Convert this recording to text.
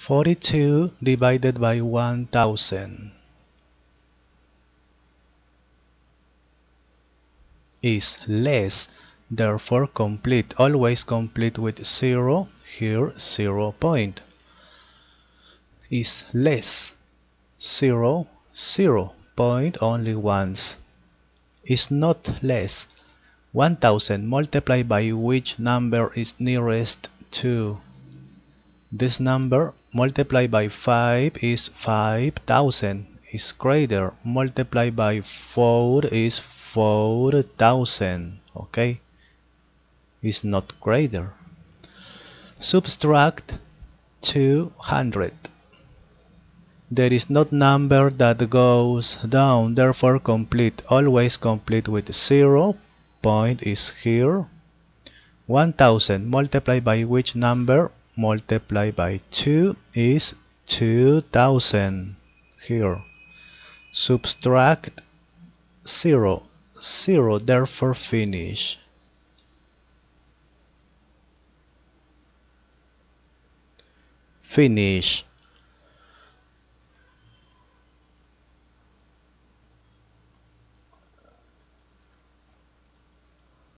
42 divided by 1000 is less, therefore complete. Always complete with 0, here 0 point. Is less, 0, 0 point only once. Is not less, 1000 multiplied by which number is nearest to. This number multiplied by 5 is 5000, is greater. Multiplied by 4 is 4000, okay? Is not greater. Subtract 200. There is not number that goes down, therefore complete. Always complete with 0, point is here. 1000 multiplied by which number? Multiplied by 2 is 2000, here. Subtract 0, 0, therefore finish. Finish.